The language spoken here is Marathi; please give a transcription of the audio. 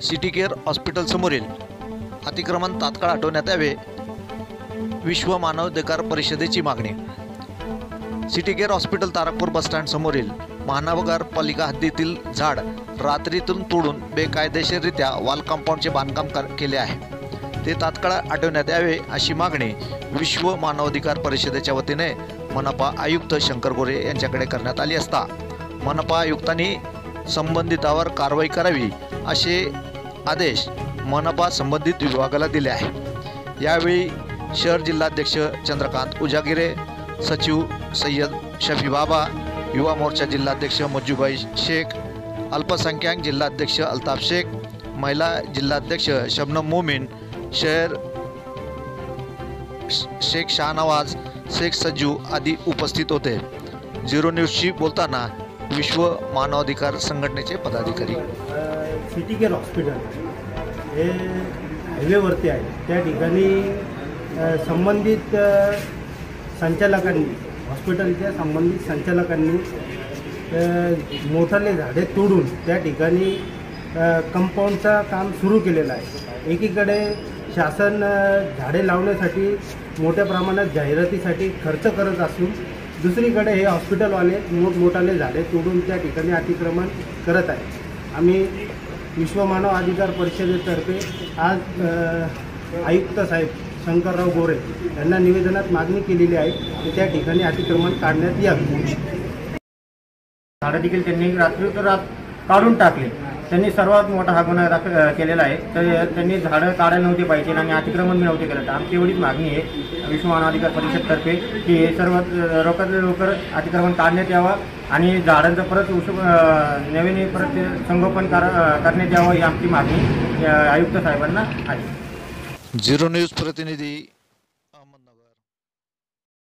सिटी केअर हॉस्पिटल समोरील अतिक्रमण तात्काळ हटवण्यात यावे, विश्व मानवाधिकार परिषदेची मागणी। City care hospital Tarapur bus stand समोरील महानगरपालिका हद्दीतील झाड रात्रीतून तोडून बेकायदेशीररित्या वॉल कंपाऊंडचे बांधकाम केले आहे, ते तात्काळ हटवण्यात यावे अशी मागणी विश्व मानवाधिकार परिषदेच्या वतीने मनपा आयुक्त शंकर गोरे यांच्याकडे करण्यात आली असता मनपा आयुक्तांनी संबंधितावर कारवाई करावी असे आदेश मनपा संबंधित विभागाला दिले आहे। यावेळी शहर जिल्हाध्यक्ष चंद्रकांत उजागिरे, सचिव सय्यद शफी बाबा, युवा मोर्चा जिल्हाध्यक्ष मज्जूभाई शेख, अल्पसंख्याक जिल्हाध्यक्ष अल्ताफ शेख, महिला जिल्हाध्यक्ष शबनम मोमीन, शहर शेख शाहनवाज, शेख सज्जू आदी उपस्थित होते। झिरो न्यूजशी बोलताना विश्व मानवाधिकार संघटनेचे पदाधिकारी। सिटी केअर हॉस्पिटल हे हायवेवरती आहे, त्या ठिकाणी संबंधित संचालकांनी, हॉस्पिटलच्या संबंधित संचालकांनी मोठाले झाडे तोडून त्या ठिकाणी कंपाऊंडचा काम सुरू केलेलं आहे। एकीकडे शासन झाडे लावण्यासाठी मोठ्या प्रमाणात जाहिरातीसाठी खर्च करत असून दुसरीकडे हे हॉस्पिटलवाले मोठमोठाले झाडे तोडून त्या ठिकाणी अतिक्रमण करत आहे। आम्ही विश्व मानव अधिकार परिषदेतर्फे आज आयुक्त साहेब शंकरराव गोरे यांना निवेदनात मागणी केलेली आहे की त्या ठिकाणी अतिक्रमण काढण्यात यावे। झाडं देखील त्यांनी रात्रीतरात काढून टाकले। त्यांनी सर्वात मोठा हा गुन्हा केलेला आहे। तर त्यांनी झाडं काढायला नव्हते पाहिजे आणि अतिक्रमण नव्हते केलं। तर आमची एवढीच मागणी आहे विश्व मानवाधिकार परिषदेतर्फे की हे सर्वात लवकरात लवकर अतिक्रमण काढण्यात यावं आणि झाडांचं परत नवीन परत संगोपन करण्यात यावं ही आमची मागणी आयुक्त साहेबांना आहे। झिरो न्यूज प्रतिनिधी